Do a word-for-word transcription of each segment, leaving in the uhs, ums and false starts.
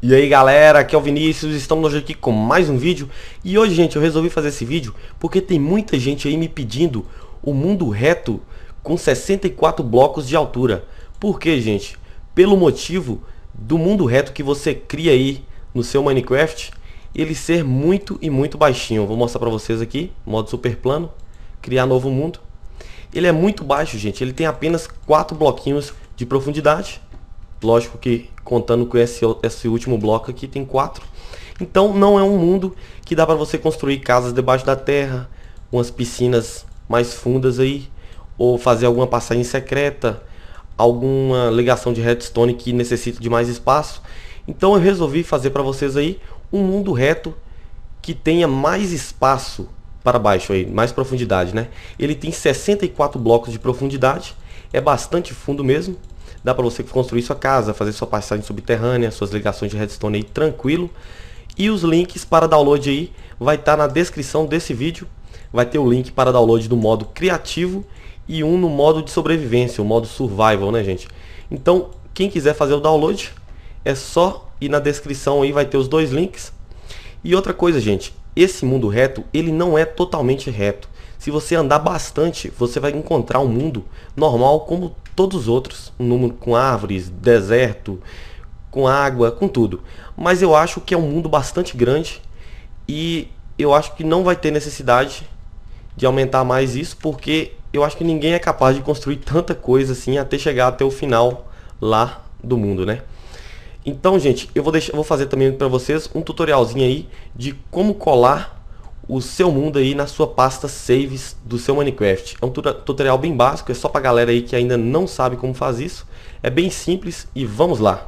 E aí galera, aqui é o Vinícius, estamos hoje aqui com mais um vídeo. E hoje, gente, eu resolvi fazer esse vídeo porque tem muita gente aí me pedindo o mundo reto com sessenta e quatro blocos de altura. Por quê, gente? Pelo motivo do mundo reto que você cria aí no seu Minecraft, ele ser muito e muito baixinho. Vou mostrar pra vocês aqui, modo super plano, criar novo mundo. Ele é muito baixo, gente, ele tem apenas quatro bloquinhos de profundidade. Lógico que contando com esse, esse último bloco aqui tem quatro. Então não é um mundo que dá para você construir casas debaixo da terra, umas piscinas mais fundas aí, ou fazer alguma passagem secreta, alguma ligação de redstone que necessita de mais espaço. Então eu resolvi fazer para vocês aí um mundo reto que tenha mais espaço para baixo aí, mais profundidade, né? Ele tem sessenta e quatro blocos de profundidade, é bastante fundo mesmo. Dá para você construir sua casa, fazer sua passagem subterrânea, suas ligações de redstone aí tranquilo. E os links para download aí vai estar na descrição desse vídeo. Vai ter o link para download do modo criativo e um no modo de sobrevivência, o modo survival, né, gente? Então, quem quiser fazer o download, é só ir na descrição aí, vai ter os dois links. E outra coisa, gente, esse mundo reto, ele não é totalmente reto. Se você andar bastante, você vai encontrar um mundo normal como todos os outros, um mundo com árvores, deserto, com água, com tudo. Mas eu acho que é um mundo bastante grande e eu acho que não vai ter necessidade de aumentar mais isso, porque eu acho que ninguém é capaz de construir tanta coisa assim até chegar até o final lá do mundo, né? Então, gente, eu vou deixar, vou fazer também para vocês um tutorialzinho aí de como colar o seu mundo aí na sua pasta saves do seu Minecraft. É um tutorial bem básico, é só pra galera aí que ainda não sabe como faz isso. É bem simples e vamos lá.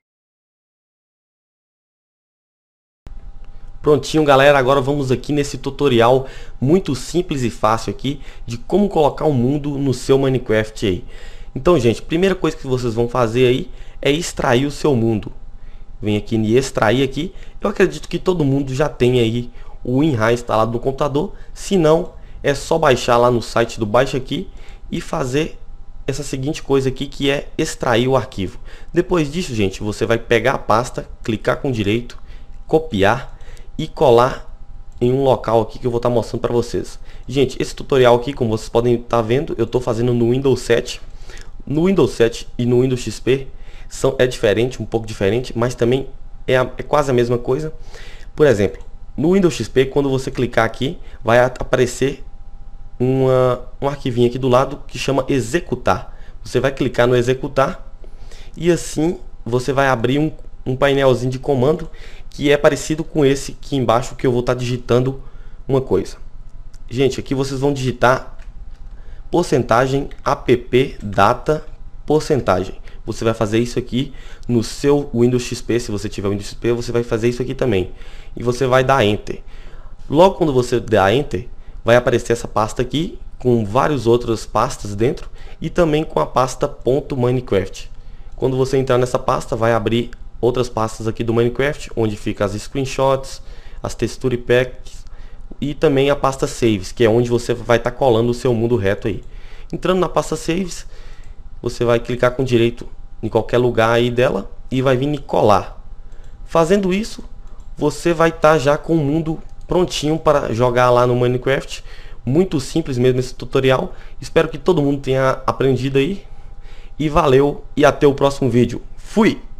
Prontinho, galera, agora vamos aqui nesse tutorial muito simples e fácil aqui de como colocar um mundo no seu Minecraft aí. Então, gente, primeira coisa que vocês vão fazer aí é extrair o seu mundo. Vem aqui em extrair aqui. Eu acredito que todo mundo já tem aí o WinRAR instalado no computador. Se não, é só baixar lá no site do Baixa Aqui e fazer essa seguinte coisa aqui, que é extrair o arquivo. Depois disso, gente, você vai pegar a pasta, clicar com direito, copiar e colar em um local aqui que eu vou estar mostrando para vocês. Gente, esse tutorial aqui, como vocês podem estar vendo, eu estou fazendo no Windows sete. No Windows sete e no Windows X P são, é diferente, um pouco diferente, mas também é, a, é quase a mesma coisa. Por exemplo, no Windows X P, quando você clicar aqui, vai aparecer uma, um arquivinho aqui do lado que chama executar. Você vai clicar no executar e assim você vai abrir um, um painelzinho de comando que é parecido com esse aqui embaixo, que eu vou estar digitando uma coisa. Gente, aqui vocês vão digitar porcentagem app data porcentagem. Você vai fazer isso aqui no seu Windows X P. Se você tiver Windows X P, você vai fazer isso aqui também. E você vai dar Enter. Logo quando você der Enter, vai aparecer essa pasta aqui com várias outras pastas dentro e também com a pasta .minecraft. Quando você entrar nessa pasta, vai abrir outras pastas aqui do Minecraft, onde fica as screenshots, as texture packs e também a pasta saves, que é onde você vai estar colando o seu mundo reto aí. Entrando na pasta saves, você vai clicar com direito em qualquer lugar aí dela e vai vir e colar. Fazendo isso, você vai estar já com o mundo prontinho para jogar lá no Minecraft. Muito simples mesmo esse tutorial. Espero que todo mundo tenha aprendido aí. E valeu e até o próximo vídeo. Fui!